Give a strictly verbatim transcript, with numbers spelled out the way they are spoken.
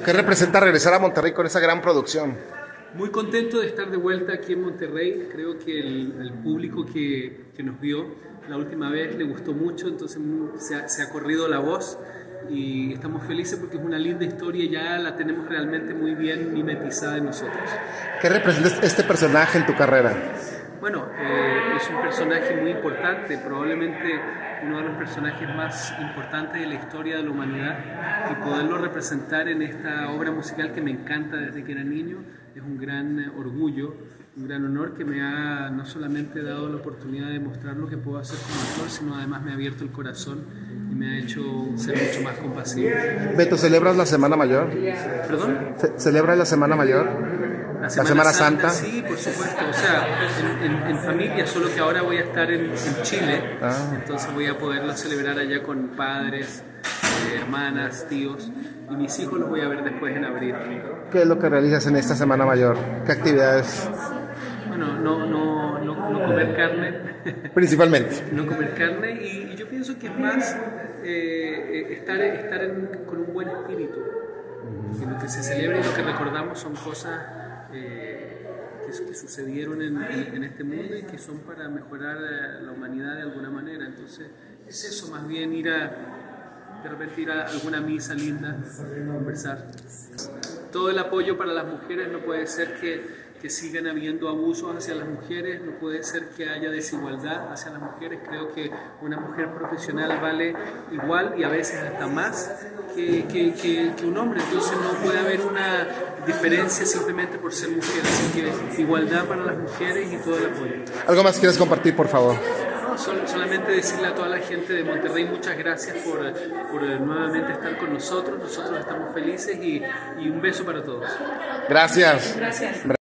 ¿Qué representa regresar a Monterrey con esa gran producción? Muy contento de estar de vuelta aquí en Monterrey. Creo que el, el público que, que nos vio la última vez le gustó mucho, entonces se ha, se ha corrido la voz y estamos felices porque es una linda historia y ya la tenemos realmente muy bien mimetizada en nosotros. ¿Qué representa este personaje en tu carrera? Bueno, eh, es un personaje muy importante, probablemente uno de los personajes más importantes de la historia de la humanidad, y poderlo representar en esta obra musical que me encanta desde que era niño es un gran orgullo, un gran honor que me ha no solamente dado la oportunidad de mostrar lo que puedo hacer como actor, sino además me ha abierto el corazón y me ha hecho ser mucho más compasivo. Beto, ¿celebras la Semana Mayor? ¿Perdón? Ce- ¿Celebras la Semana Mayor? La Semana, la Semana Santa, Santa. Sí, por supuesto. O sea, en, en, en familia, solo que ahora voy a estar en, en Chile, Ah. entonces voy a poderlo celebrar allá con padres, eh, hermanas, tíos, y mis hijos los voy a ver después en abril. ¿Qué es lo que realizas en esta Semana Mayor? ¿Qué actividades? Bueno, no, no, no, no comer carne. Principalmente. No comer carne y, y yo pienso que es más eh, estar, estar en, con un buen espíritu. Que lo que se celebra y lo que recordamos son cosas eh, que, que sucedieron en, en, en este mundo y que son para mejorar la humanidad de alguna manera. Entonces es eso, más bien ir a, de repente ir a alguna misa linda, conversar. Todo el apoyo para las mujeres. No puede ser que que sigan habiendo abusos hacia las mujeres, no puede ser que haya desigualdad hacia las mujeres. Creo que una mujer profesional vale igual y a veces hasta más que, que, que, que un hombre, entonces no puede haber una diferencia simplemente por ser mujer, así que igualdad para las mujeres y todo el apoyo. ¿Algo más quieres compartir, por favor? No, sol, solamente decirle a toda la gente de Monterrey muchas gracias por, por nuevamente estar con nosotros, nosotros estamos felices y, y un beso para todos. Gracias. Gracias.